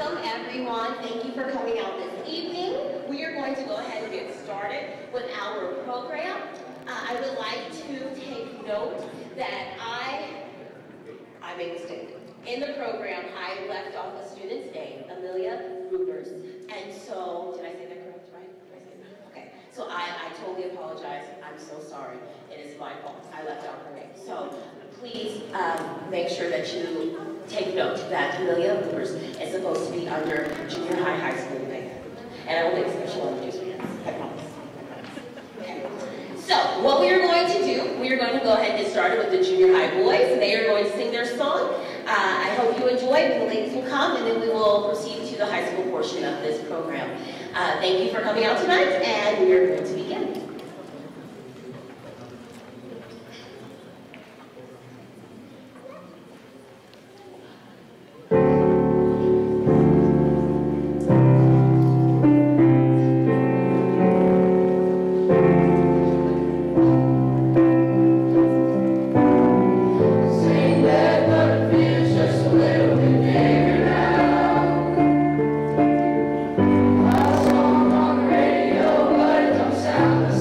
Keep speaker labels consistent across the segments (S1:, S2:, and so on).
S1: Welcome, everyone. Thank you for coming out this evening. We are going to go ahead and get started with our program. I would like to take note that I made a mistake. In the program, I left off a student's name, Amelia Rupers. And so, did I say that correct, right? Did I say that? Okay. So I totally apologize. I'm so sorry. It is my fault. I left out her name. So please make sure that you take note that Amelia Rupers is supposed to be under junior high school band. And I will make special introduce hands. I promise. Okay. So what we are going to do, we are going to go ahead and get started with the junior high boys. They are going to sing their song. I hope you enjoy. The ladies will come, and then we will proceed to the high school portion of this program. Thank you for coming out tonight, and we are going to begin.
S2: Sound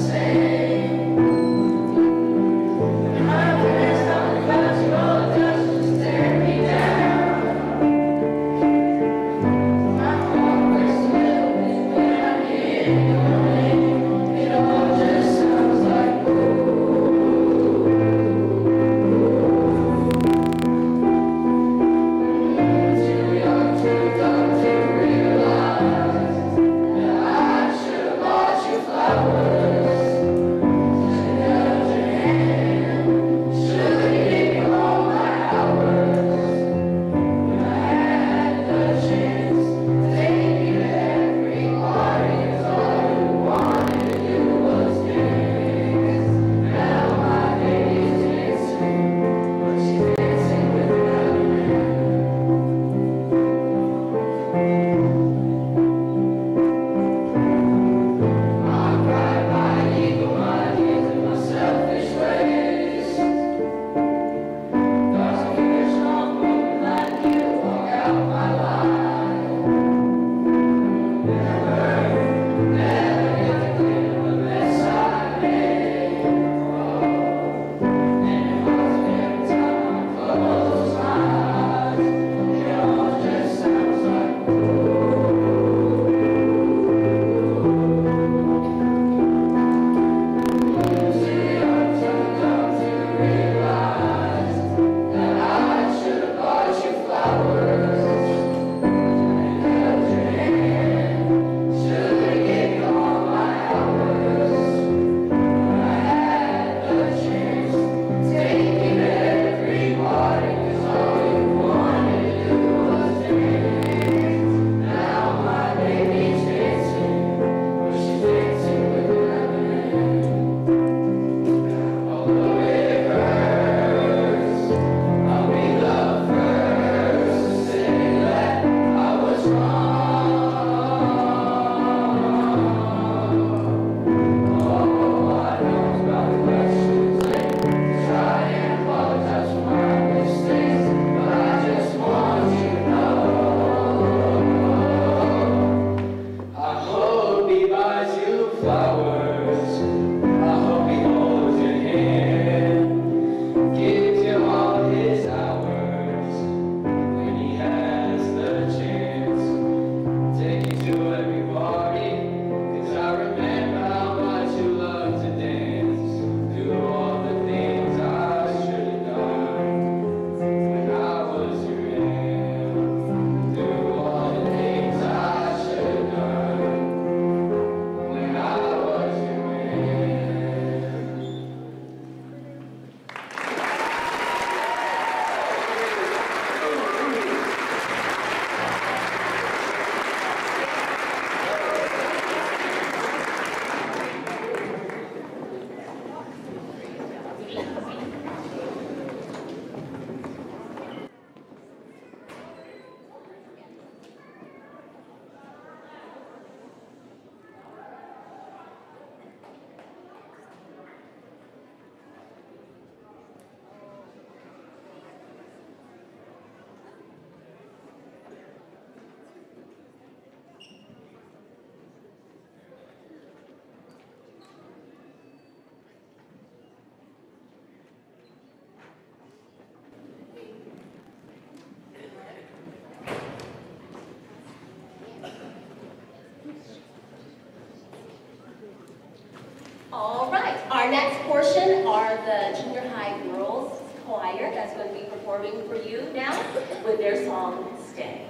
S1: All right, our next portion are the junior high girls choir that's going to be performing for you now with their song, Stay.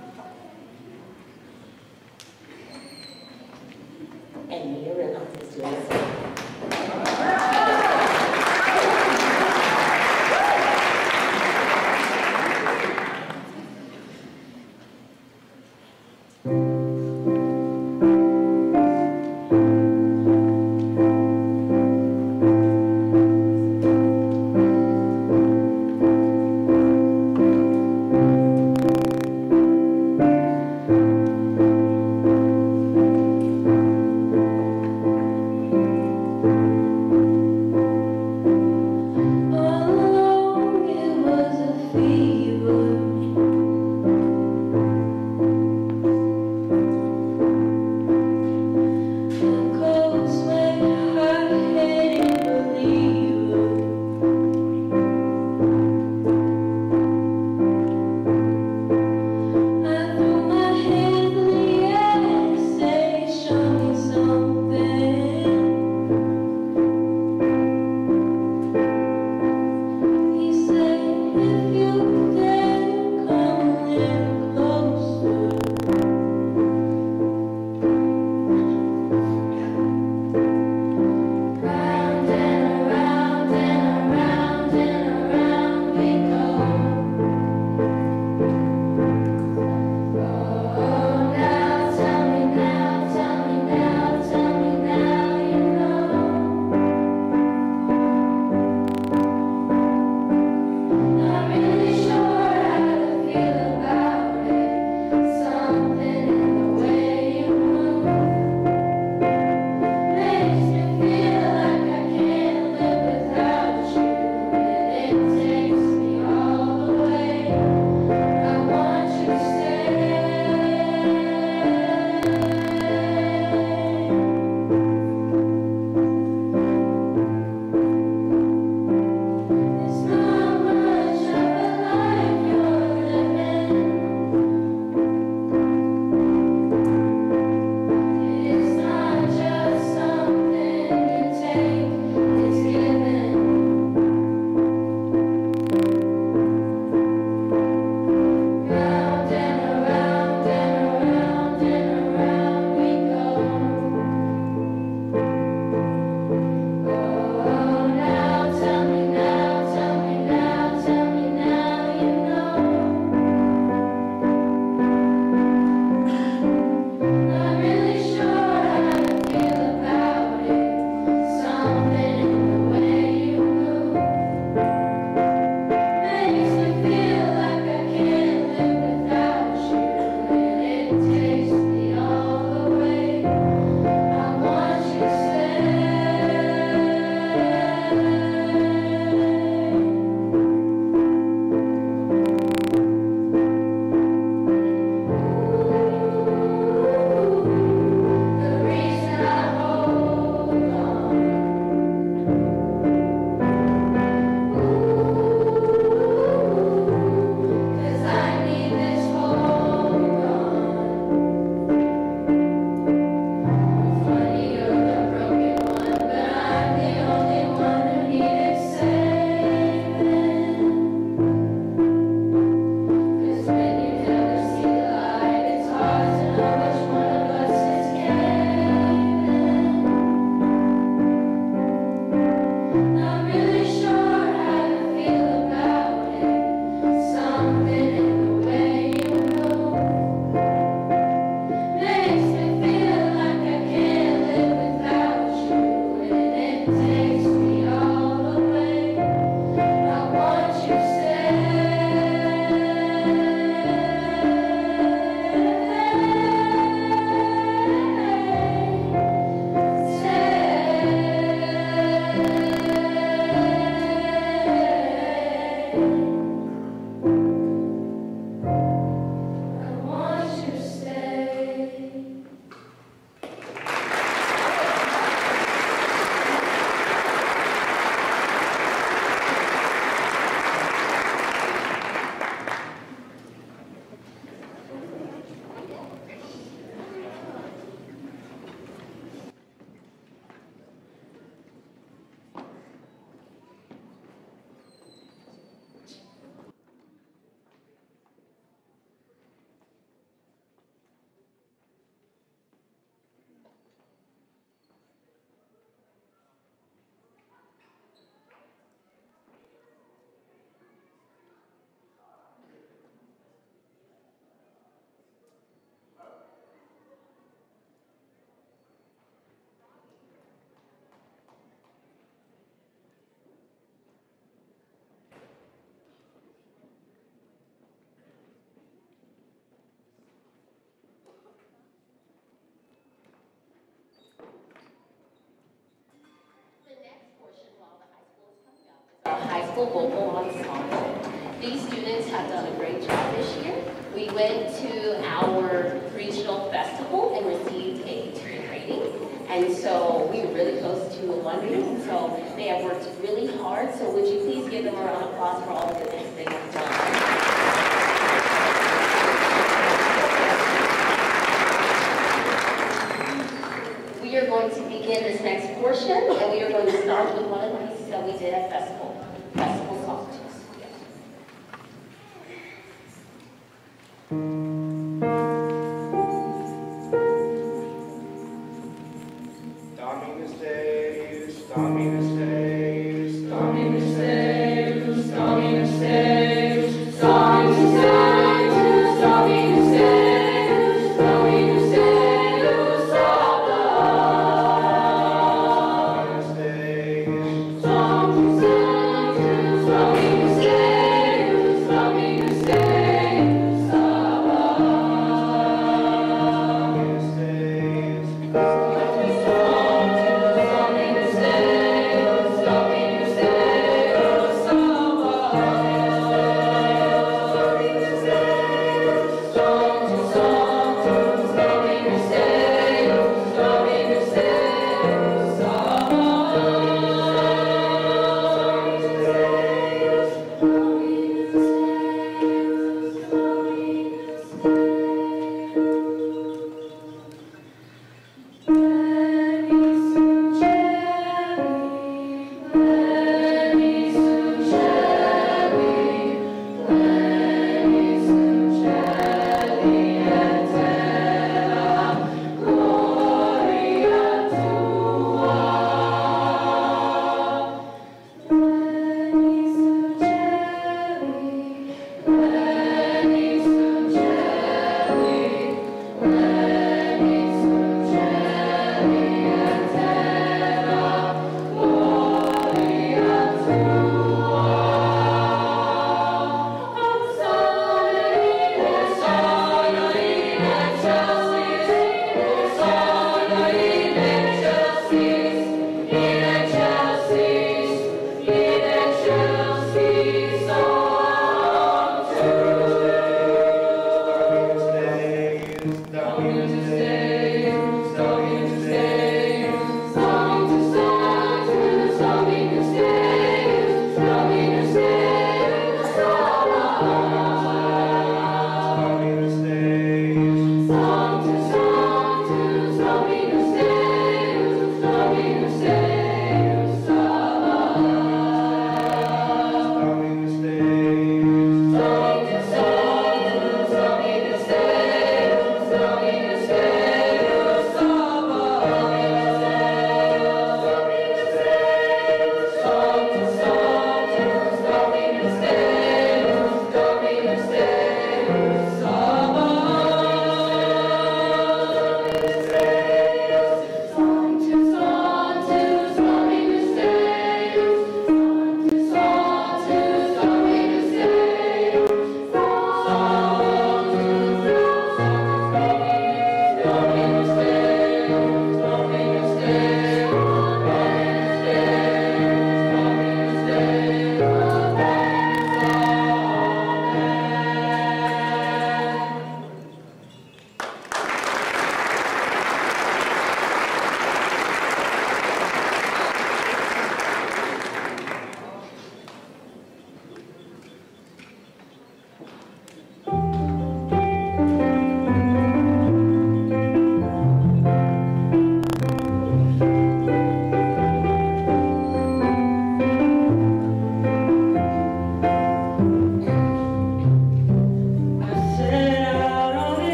S1: And Mia Reynolds is doing the same. classical vocal ensemble. These students have done a great job this year. We went to our regional festival and received a tiered rating. And so we were really close to won. So they have worked really hard. So would you please give them a round of applause for all the good things they have done. We are going to begin this next portion, and we are going to start with one of the pieces that we did at festival songs.
S2: Dominus Deus, Dominus Deus, Dominus Deus, Dominus Deus, Dominus Deus, Dominus Deus, Dominus Deus, Dominus Deus, Dominus Deus, Dominus Deus, Dominus Deus,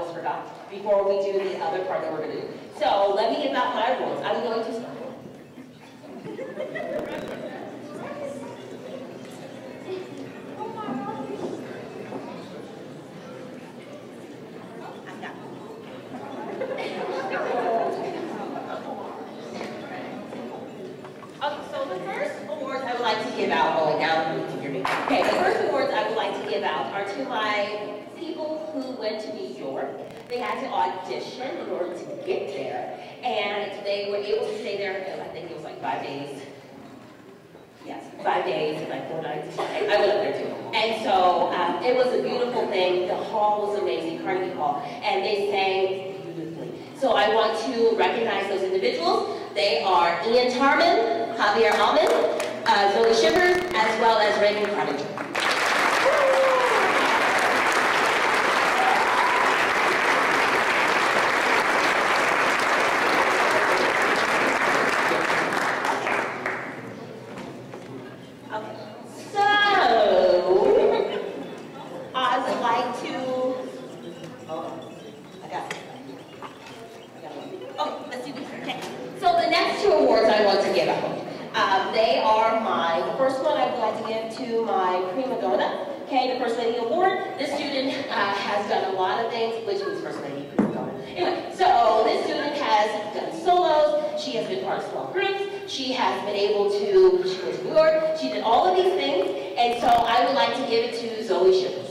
S1: almost forgot, before we do the other part that we're going to do. So let me give out my awards. I'm going to start. Give out, oh, now you can hear me. Okay, the first awards I would like to give out are to my people who went to New York. They had to audition in order to get there, and they were able to stay there, I think it was like 5 days. Yes, 5 days and like 4 nights. I went up there too. And so it was a beautiful thing. The hall was amazing, Carnegie Hall, and they sang beautifully. So I want to recognize those individuals. They are Ian Tarman, Javier Alman, Zoe Shivers, as well as Raymond Carter. Has done a lot of things, which was First Lady. Anyway, so this student has done solos, she has been part of small groups, she has been able to, she went to New York, she did all of these things, and so I would like to give it to Zoe Shivers.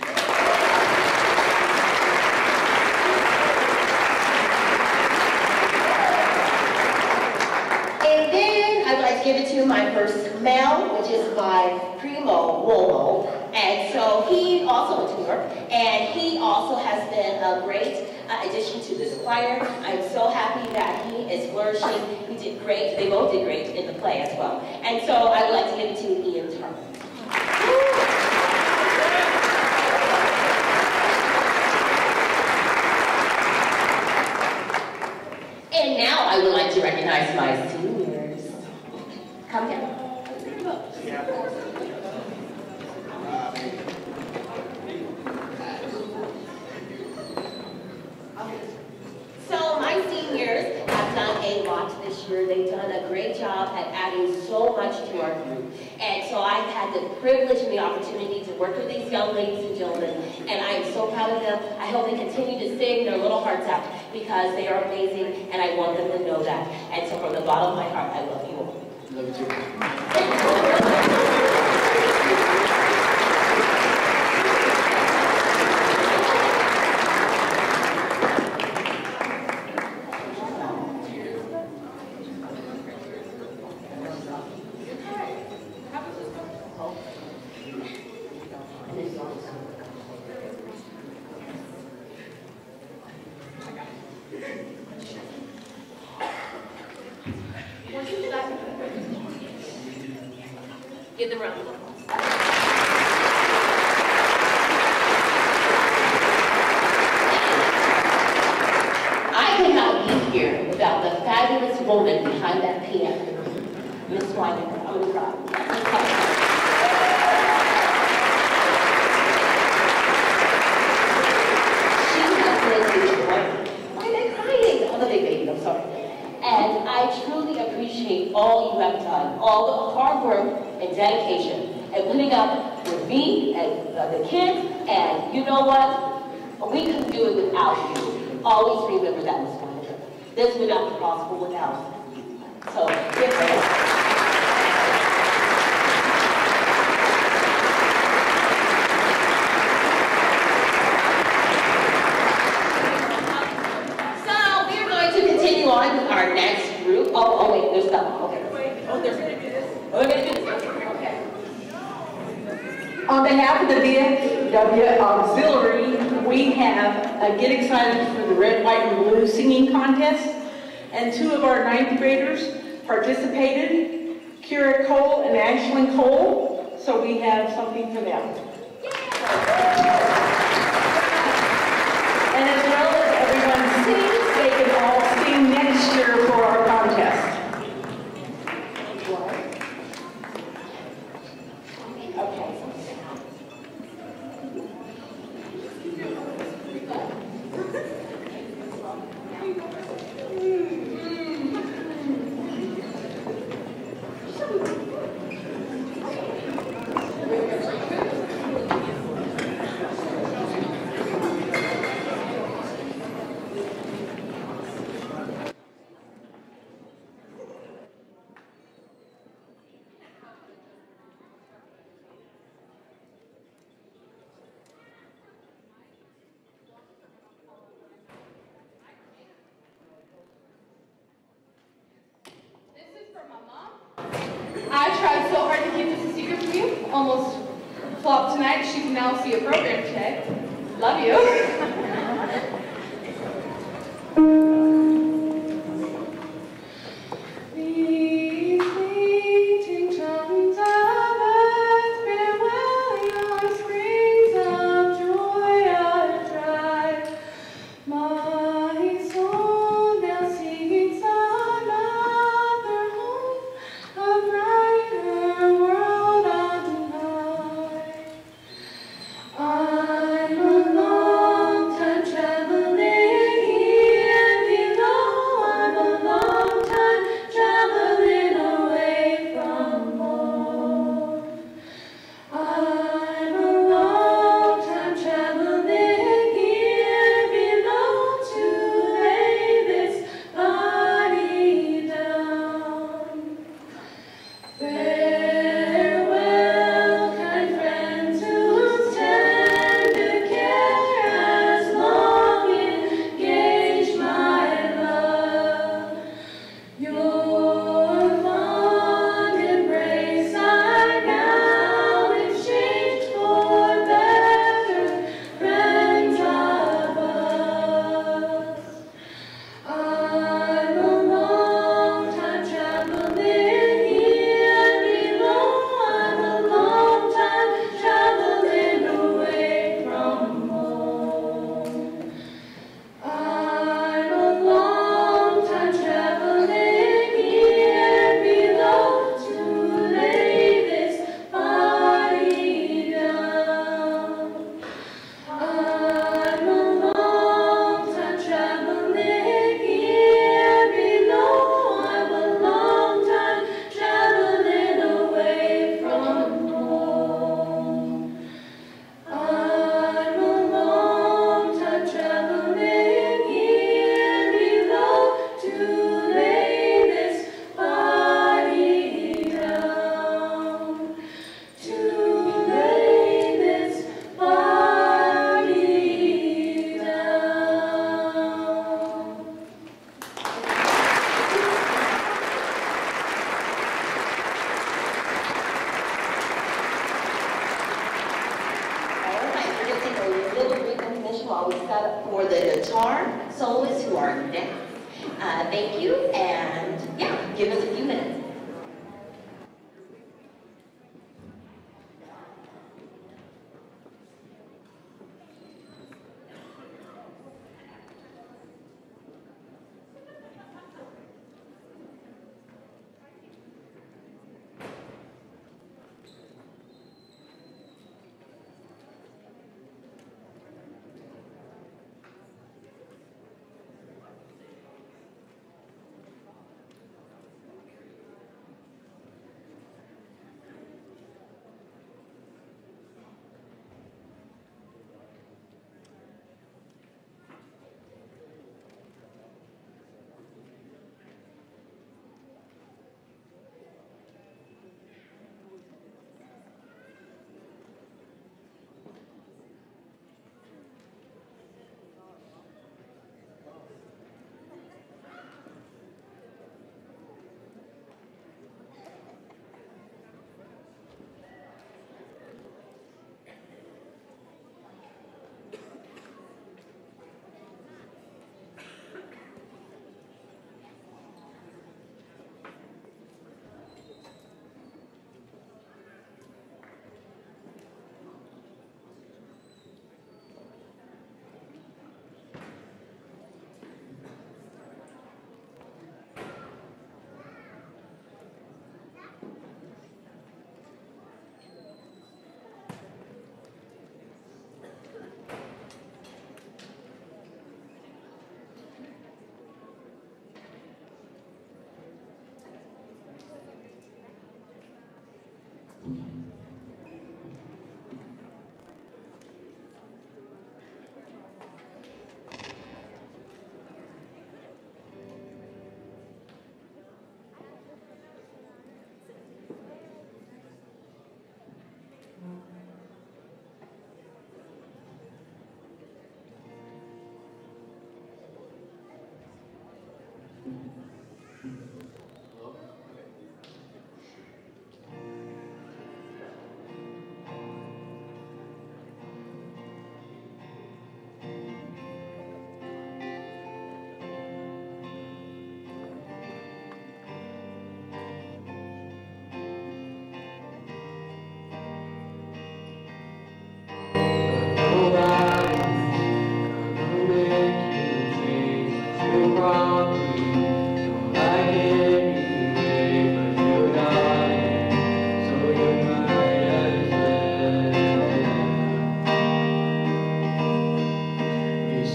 S1: And then I would like to give it to my first male, which is my primo Wolo. And so he also went to New York, and he also has been a great addition to this choir. I'm so happy that he is flourishing. He did great. They both did great in the play as well. And so I would like to give it to Ian Tarman. And now I would like to recognize my seniors. Come down. So my seniors have done a lot this year. They've done a great job at adding so much to our group. And so I've had the privilege and the opportunity to work with these young ladies and gentlemen, and I am so proud of them. I hope they continue to sing their little hearts out because they are amazing, and I want them to know that. And so from the bottom of my heart, I love you all.
S2: Love you too.
S1: Give them a round of applause. I could not be here without the fabulous woman behind that piano, Miss Weininger. I'm going to cry. She has been a joy. Why are they crying? Oh, the big baby, I'm sorry. And I truly appreciate all you have done, all the hard work and dedication, and putting up with me and the kids, and you know what? We couldn't do it without you. Always remember that, Ms. Weininger. This would not be possible without you. So, give her on with our next group. Oh, wait, there's some. Okay. Oh, there's going to do this. Oh, we're going to do this. Okay.
S3: On behalf of the VFW Auxiliary, we have Get Excited for the Red, White, and Blue singing contest. And 2 of our 9th graders participated, Kira Cole and Ashlyn Cole. So we have something for them. And as well as everyone sings, they can all sing next year for our contest.
S4: almost flopped tonight. She can now see a program check. Love you. These fleeting tongues of earth farewell your springs of joy are dry. My soul now seeks another home, a brighter world on high. I'm a long time traveling here below. I'm a long time traveling away from home. I'm a long time traveling here below to lay this body down. Farewell, kind friends whose tender care has long engaged my love. Your fond embrace I now exchange for better friends above. I'm a long time traveling here below. I'm a long time traveling away from home. I'm a long time traveling here below to lay this body down. I'm a long time traveling here below. I'm a long time traveling away from home. I'm a long time traveling here below to lay this body down. To lay this body down.
S1: All right, we're going to take a little brief intermission while we set up for the guitar soloists who are next. Thank you, and yeah, give us a few minutes.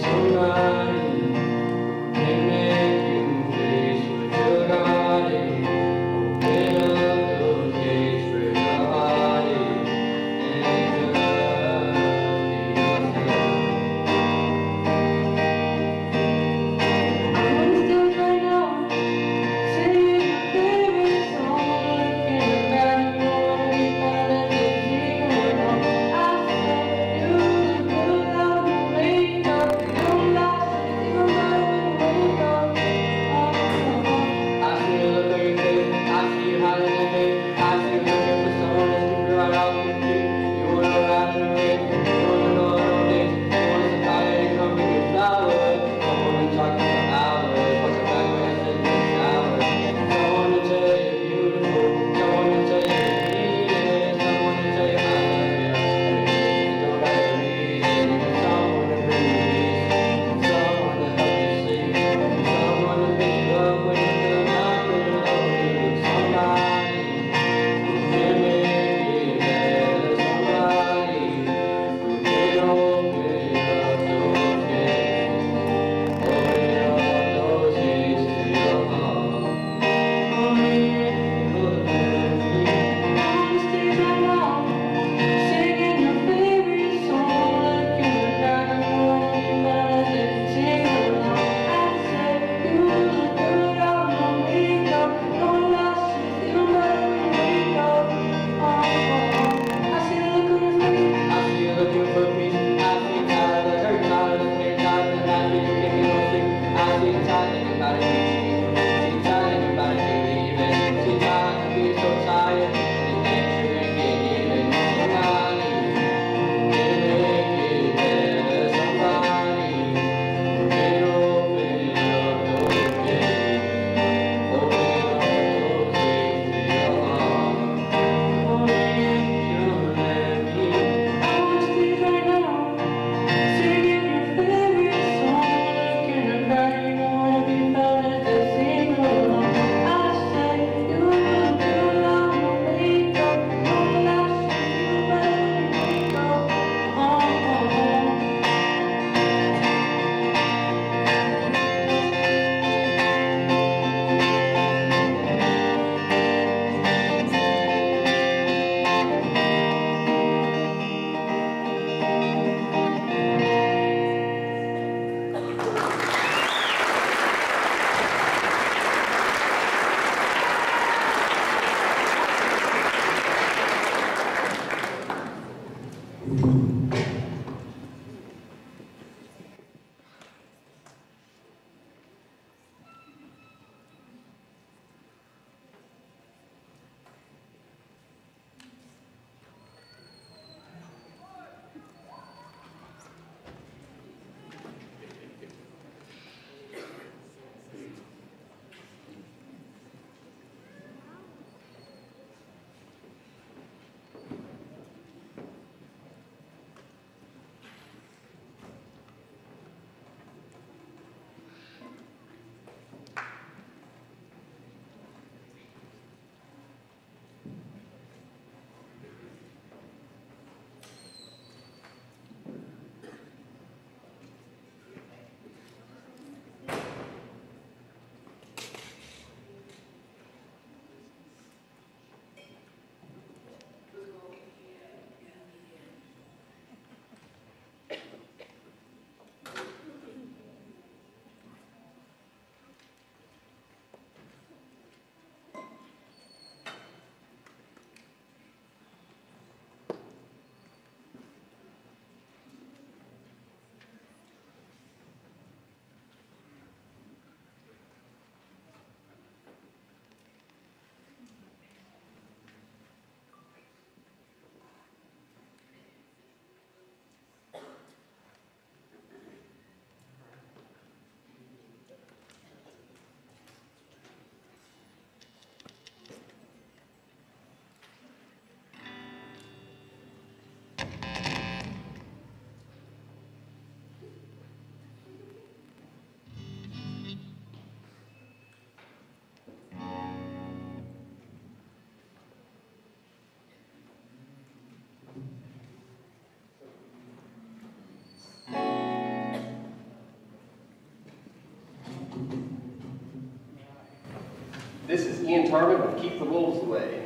S3: Singing your favorite song, looking at how you wanna be.
S2: This is Ian Tarman with Keep the Wolves Away.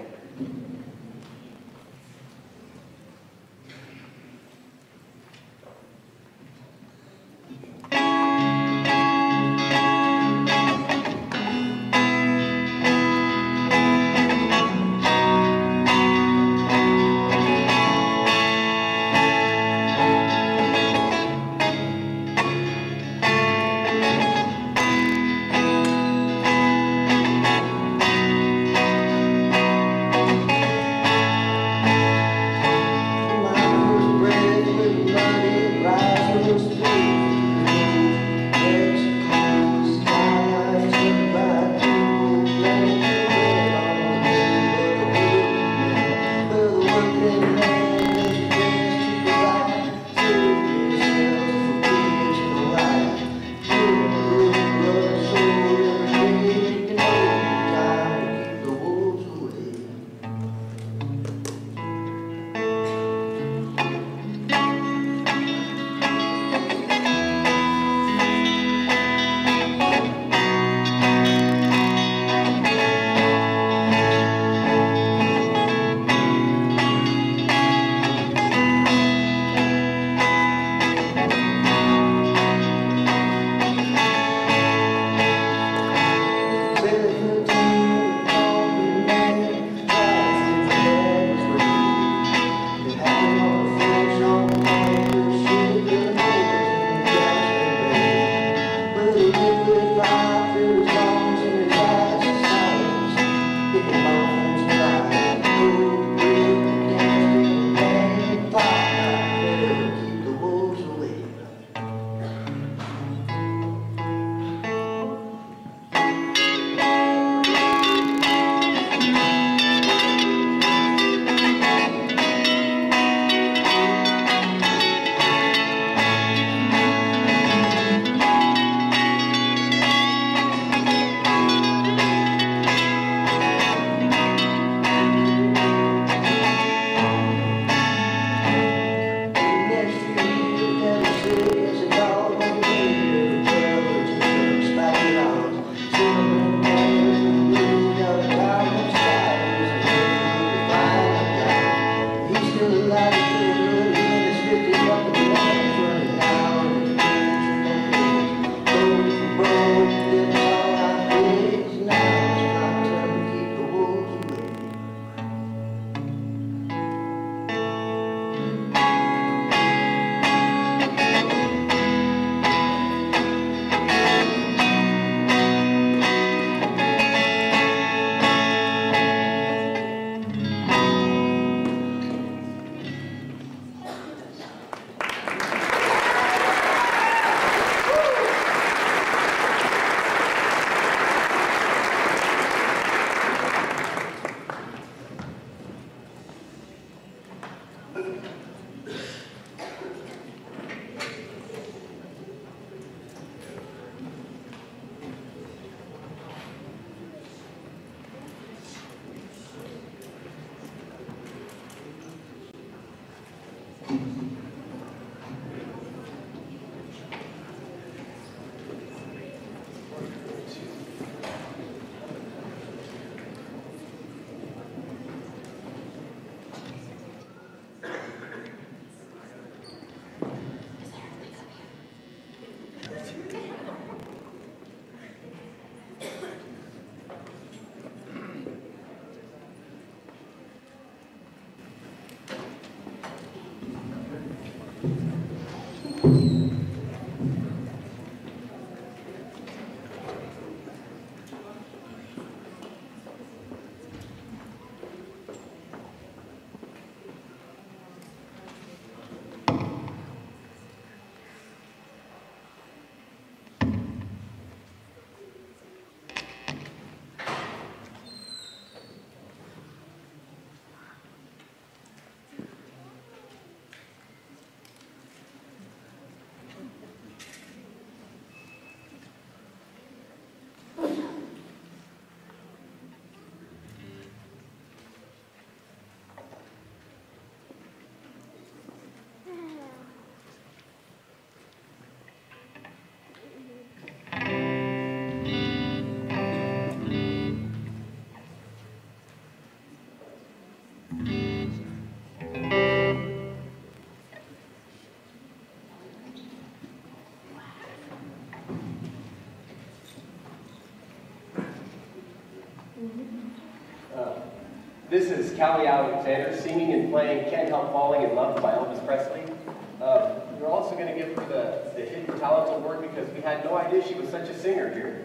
S2: This is Callie Alexander singing and playing Can't Help Falling in Love by Elvis Presley. We're also going to give her the hidden talent award because we had no idea she was such a singer here.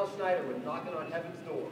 S2: Al Schneider with Knocking on Heaven's Doors.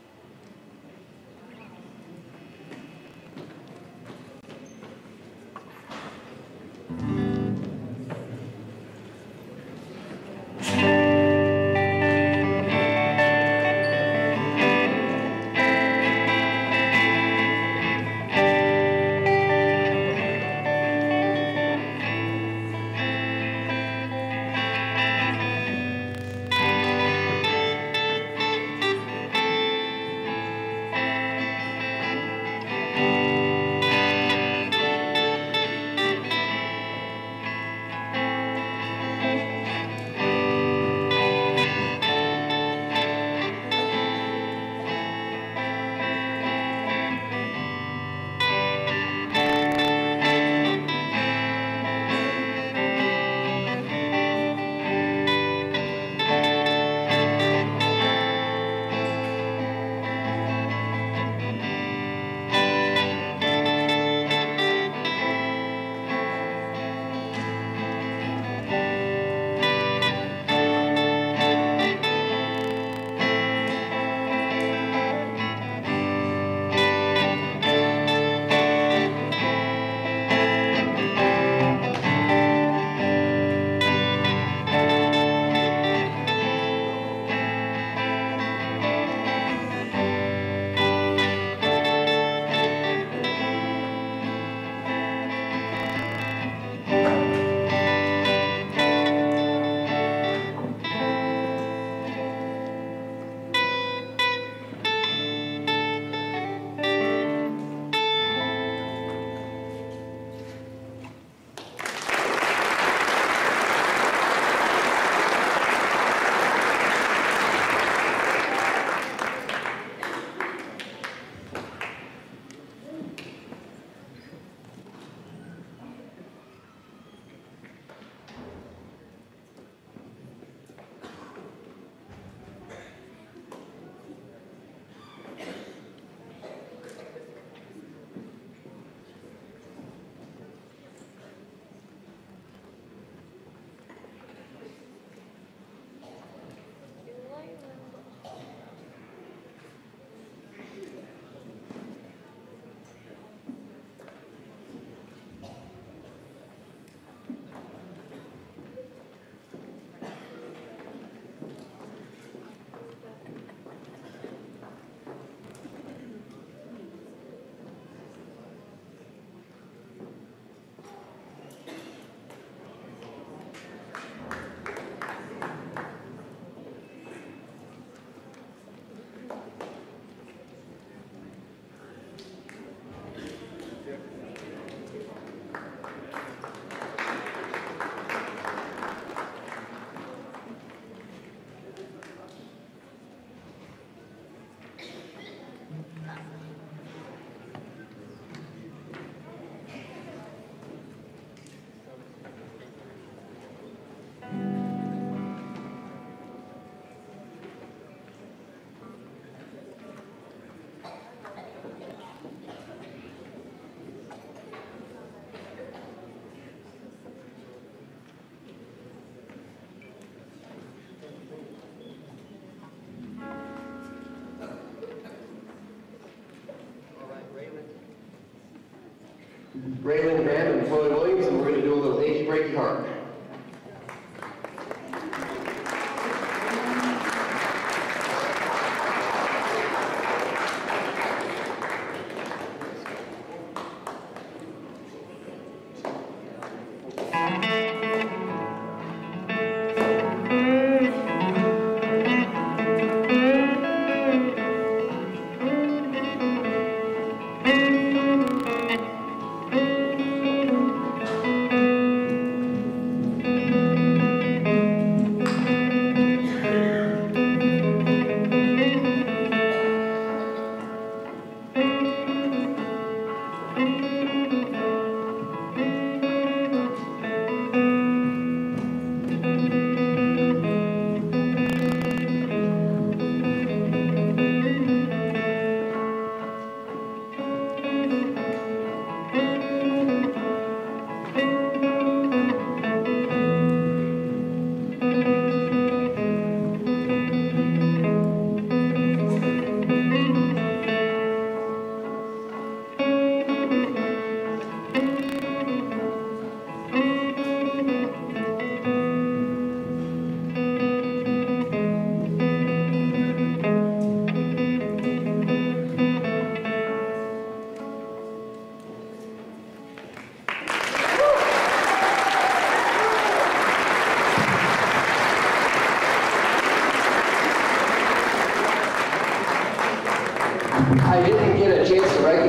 S5: Raylan Graham and Chloe Williams, and we're going to do a little Achy Breaky Heart.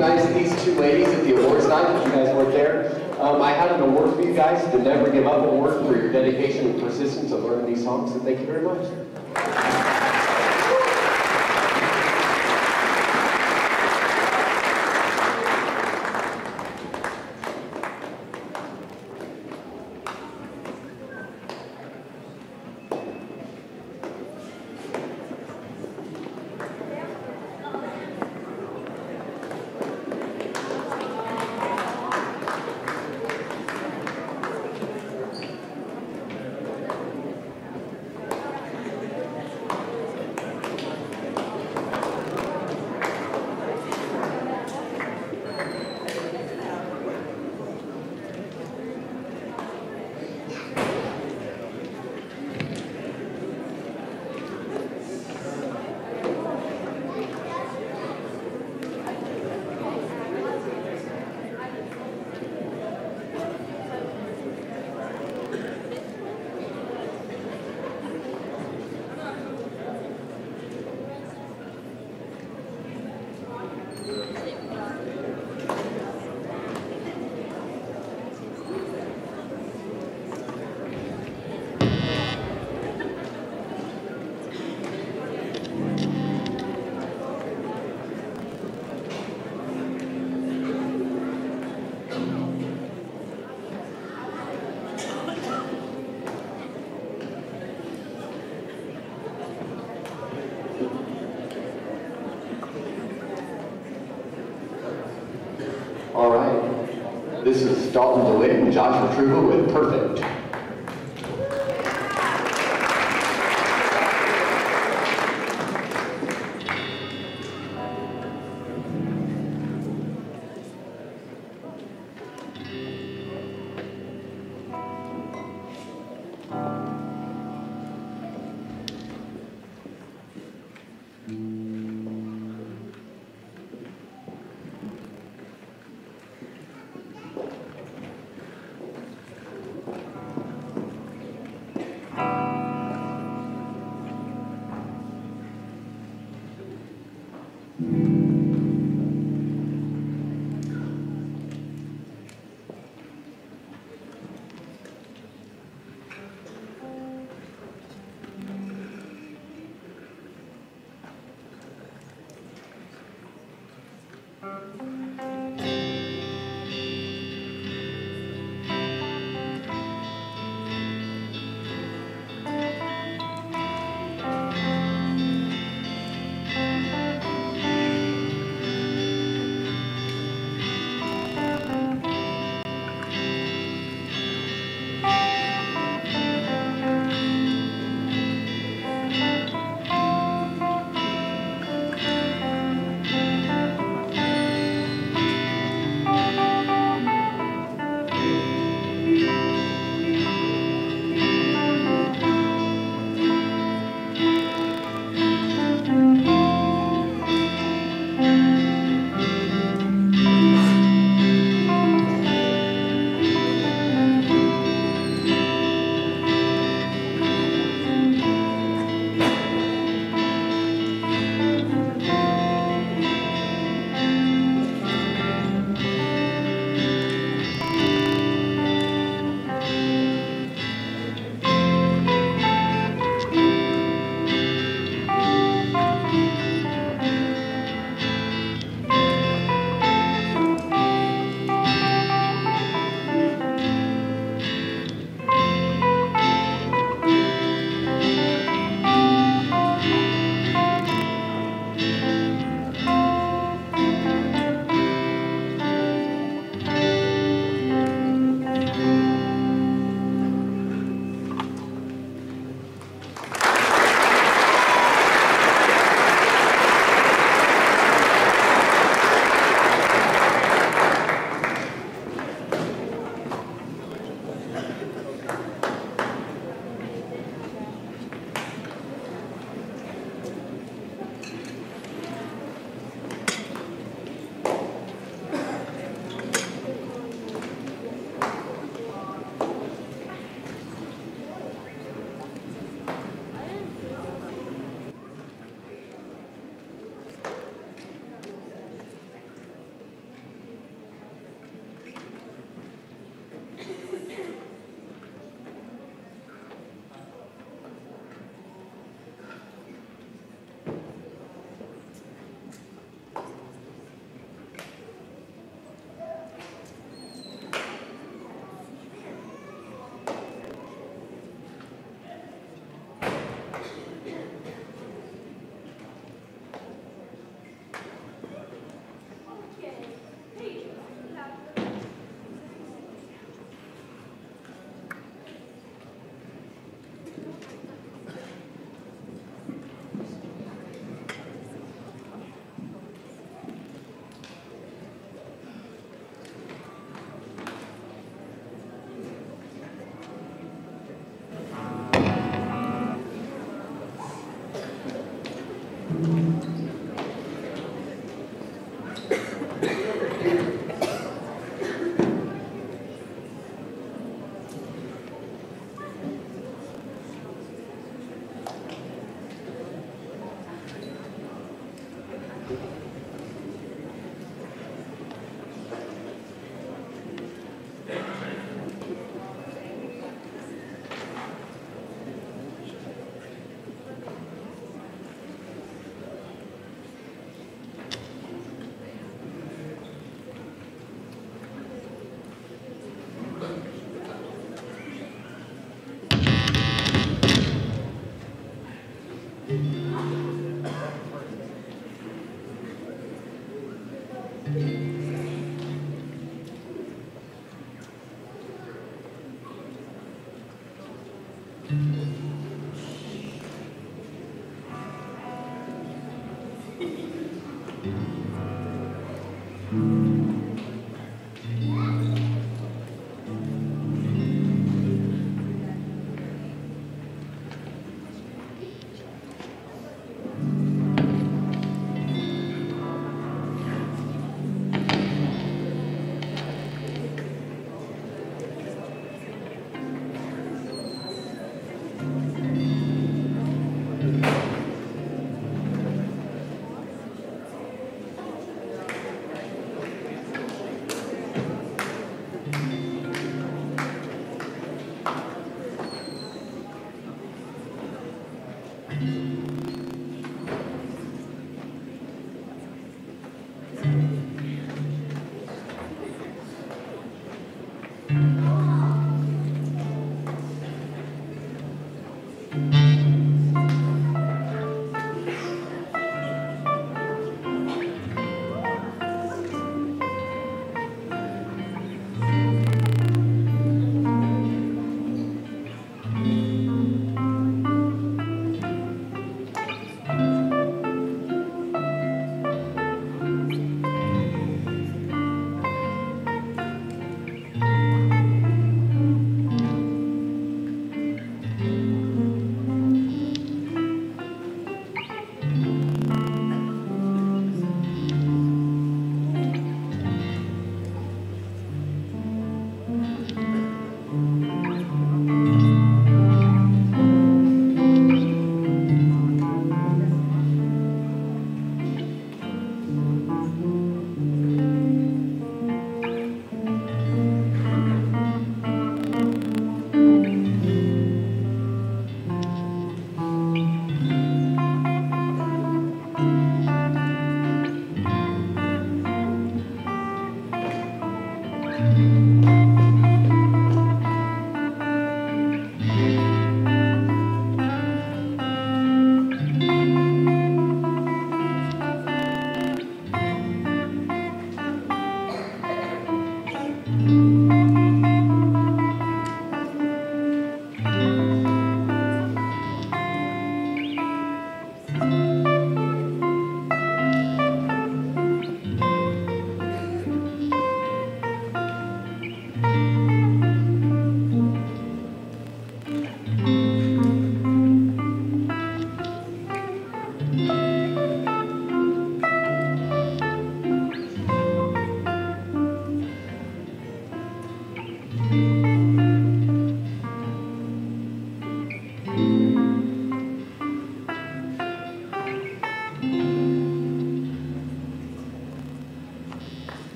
S5: recognize these two ladies at the awards night, if you guys weren't there. I had an award for you guys, the Never Give Up Award for your dedication and persistence of learning these songs, and thank you very much. All right, this is Dalton DeWitt and Josh Retruva with Perfect.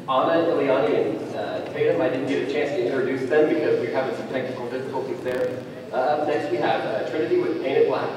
S2: Anna, Ileani, and Tatum. I didn't get a chance to introduce them because we were having some technical difficulties there. Up next we have Trinity with Paint It Black.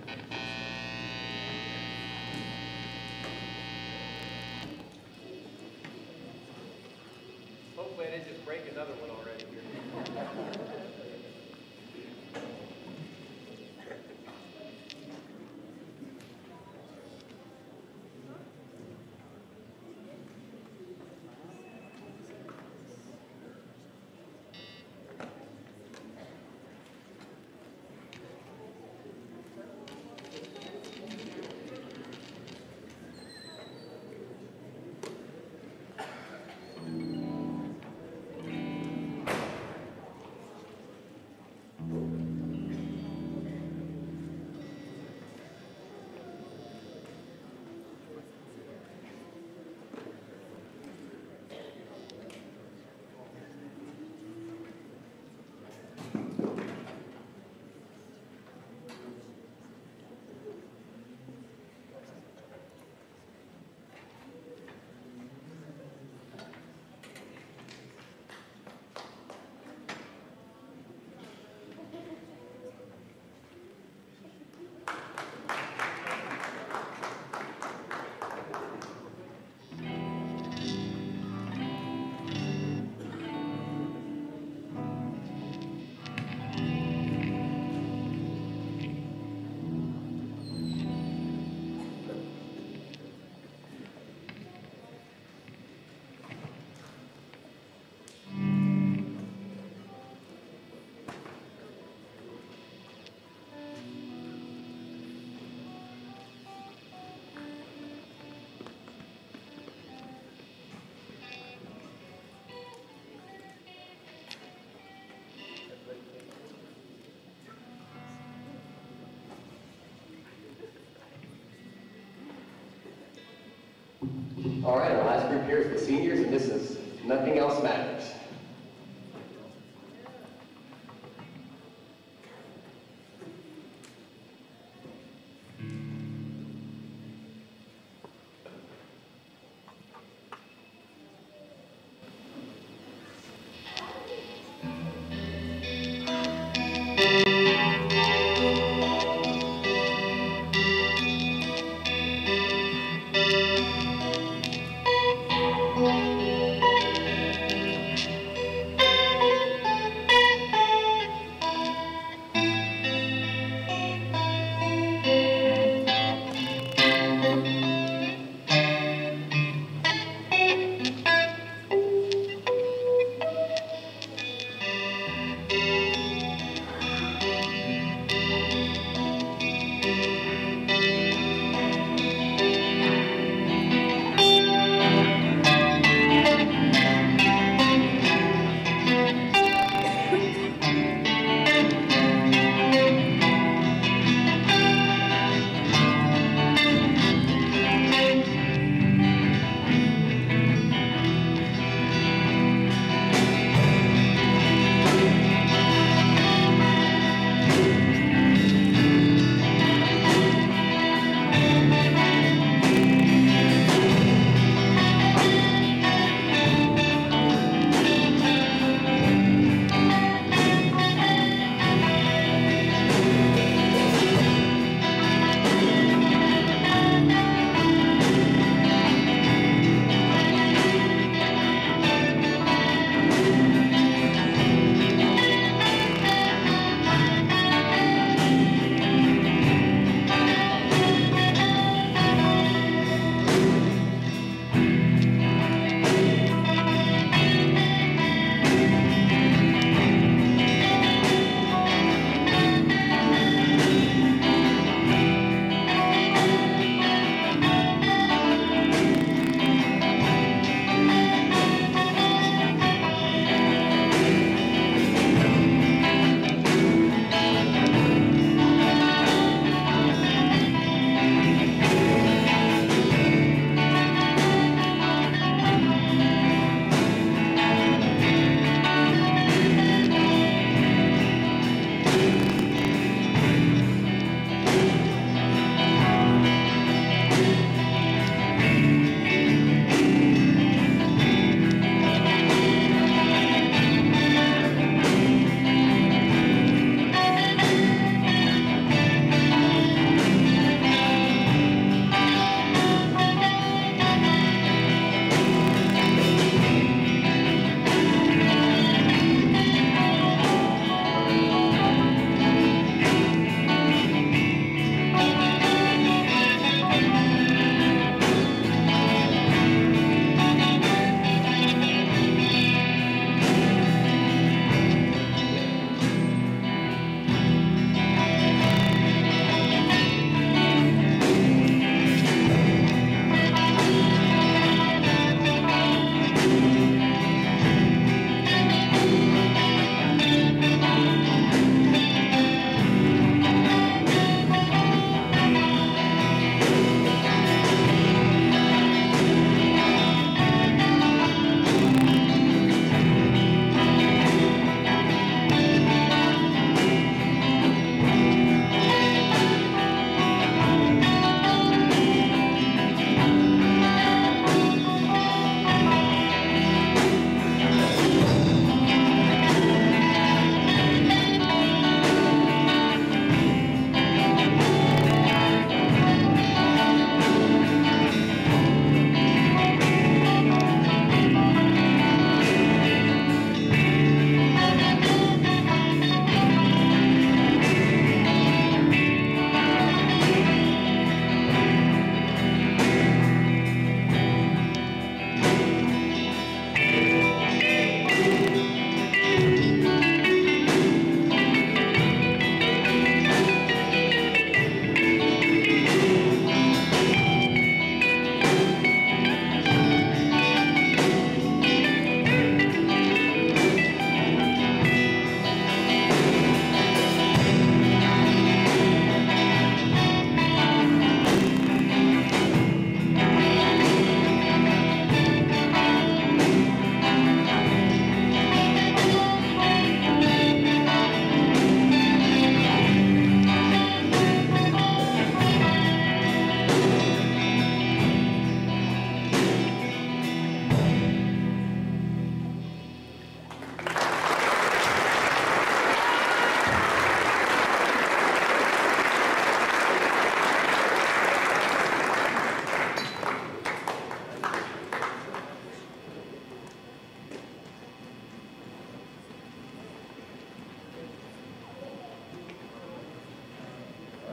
S2: Hopefully I didn't just break another one already here.
S5: All right, our last group here is the seniors, and this is Nothing Else Matters.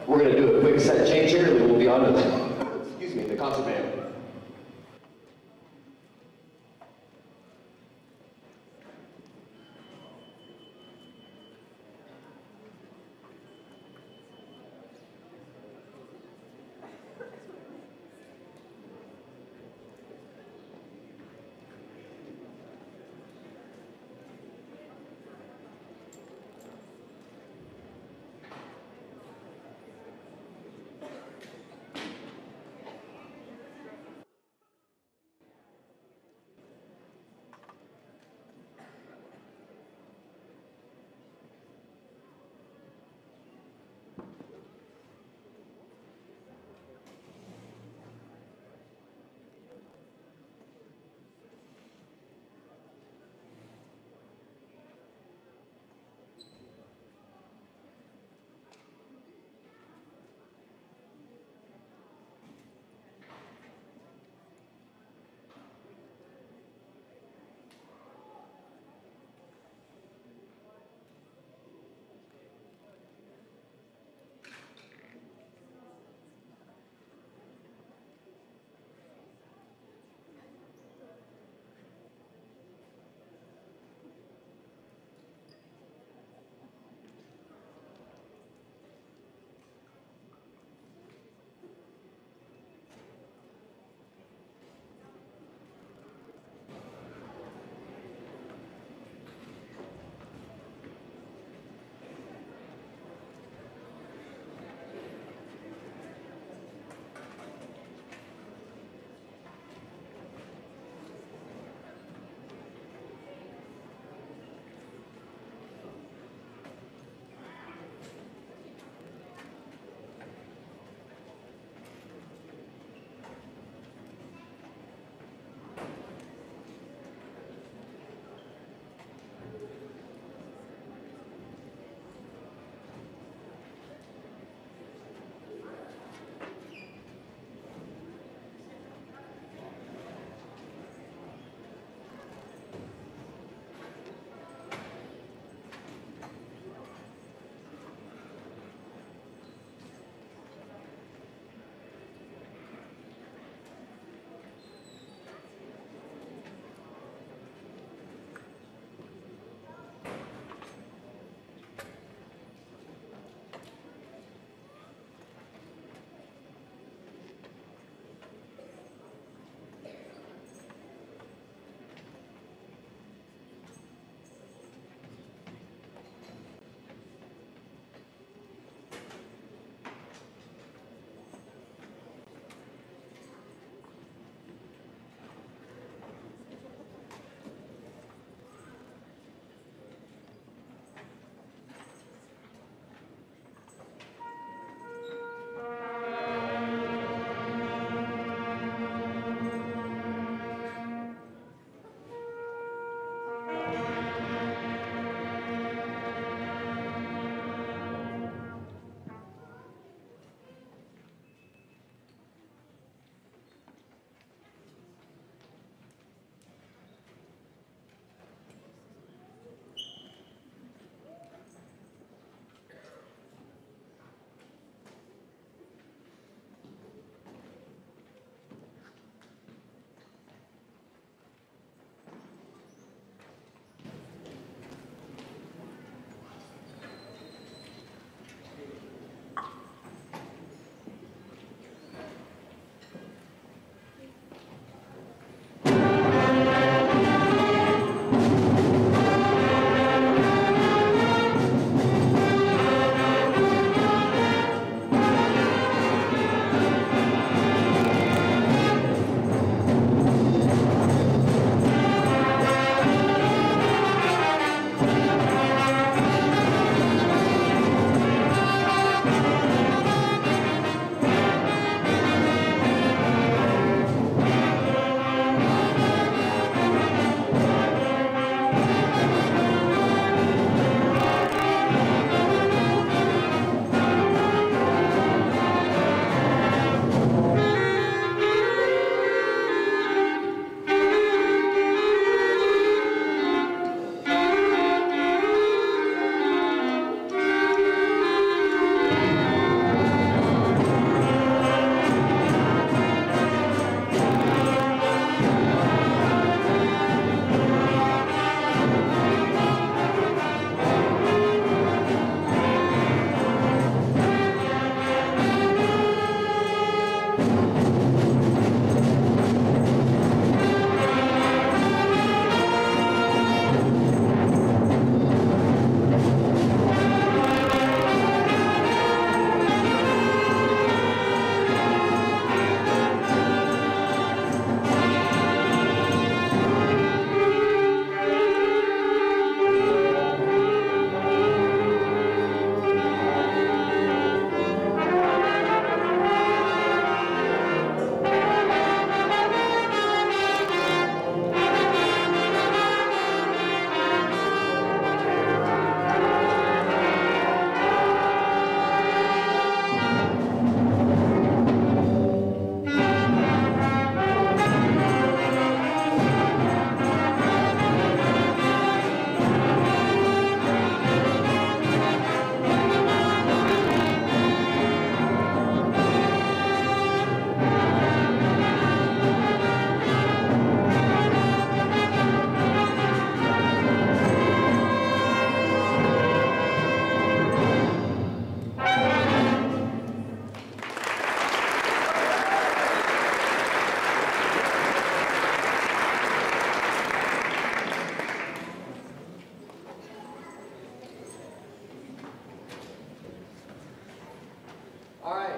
S5: We're going to do a quick set change here, and then we'll be on to the concert band.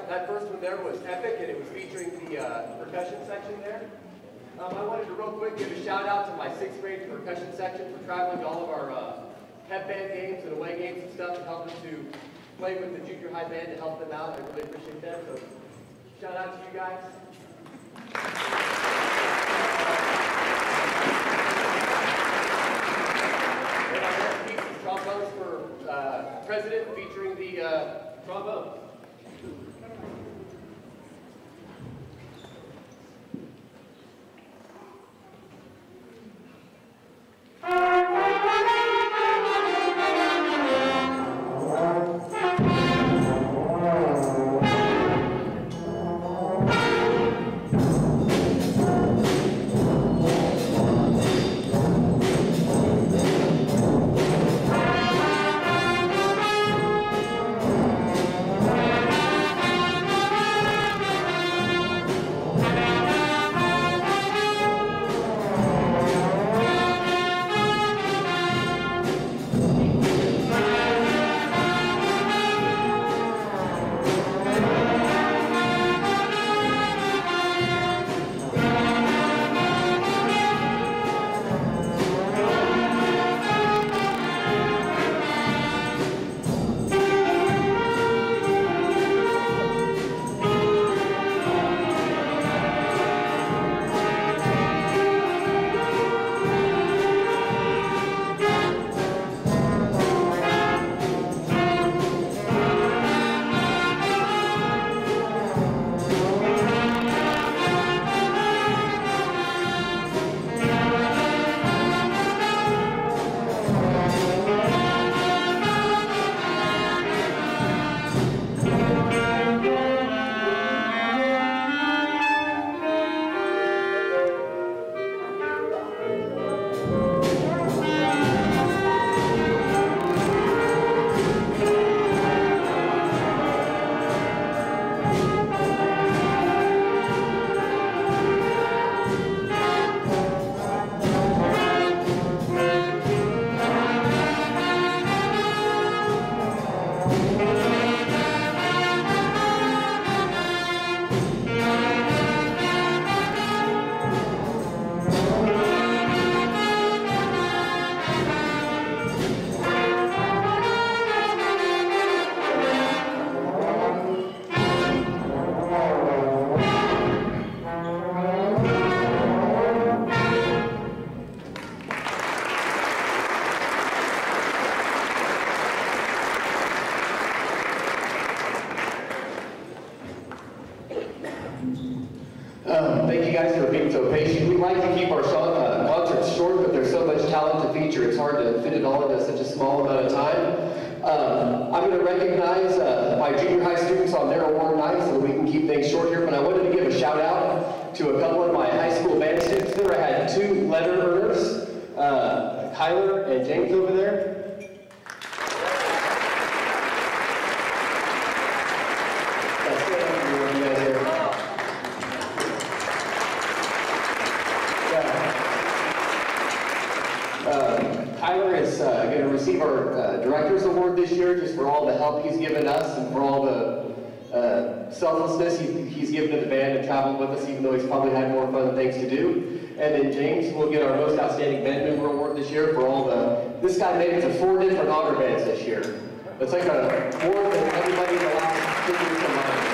S2: that first one there was epic, and it was featuring the percussion section there. I wanted to real quick give a shout out to my 6th grade percussion section for traveling to all of our pep band games and away games and stuff, and helping to play with the junior high band to help them out. I really appreciate that. So shout out to you guys. And our next piece is trombones for President, featuring the trombones. Thank you guys for being so patient. We like to keep our concerts short, but there's so much talent to feature, it's hard to fit it all into such a small amount of time. I'm going to recognize my junior high students on their award night so that we can keep things short here, but I wanted to give a shout out to a couple of my high school band students there. I had 2 letter earners, Kyler and James over there. Kyler is going to receive our Director's Award this year just for all the help he's given us and for all the selflessness he's given to the band and traveled with us, even though he's probably had more fun things to do. And then James will get our Most Outstanding Band Member Award this year for all this guy made it to 4 different honor bands this year. It's like more than everybody in the last 2 years combined.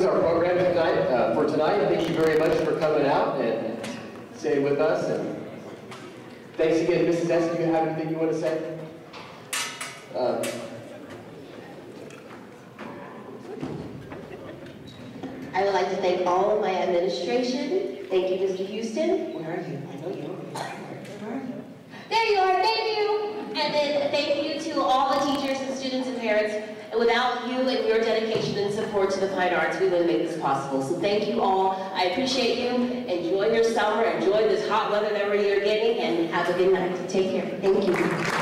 S2: our program tonight. For tonight, thank you very much for coming out and staying with us. And thanks again, Mrs. S. Do you have anything you want to say?
S1: I would like to thank all of my administration. Thank you, Mr. Houston. Where are you? I know you are. Where are you? There you are, thank you. And then thank you to all the teachers and students and parents. And without you and your dedication and support to the fine arts, we wouldn't make this possible. So thank you all. I appreciate you. Enjoy your summer. Enjoy this hot weather that we're getting. And have a good night. Take care. Thank you.